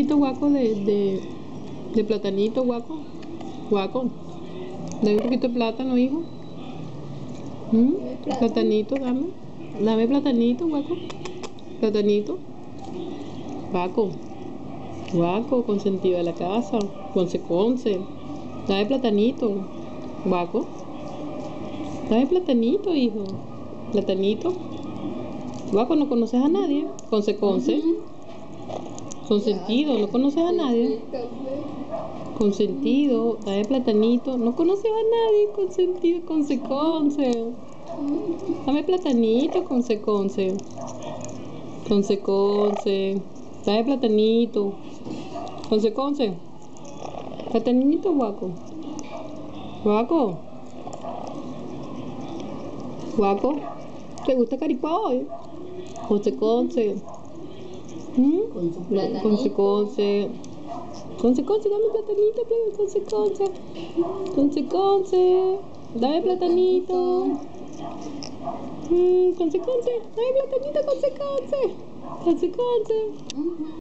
poquito, Guaco, de platanito, Guaco. Guaco, dame un poquito de plátano, hijo. Platanito, dame. Dame platanito, Guaco. Platanito. Guaco. Guaco, consentido de la casa. Conce. Dame platanito. Guaco. Dame platanito, hijo. Platanito. Guaco, no conoces a nadie. Conce. Consentido, no conoces a nadie. Consentido, dame platanito. No conoces a nadie. Consentido, conce. Dame platanito, conce. Dame platanito. Conce. Platanito, Guaco. Guaco. ¿Te gusta caripá hoy? Conce. Con su platanito. Conce, dame platanito, Conce. Dame platanito. Conce, dame platanito, Conce.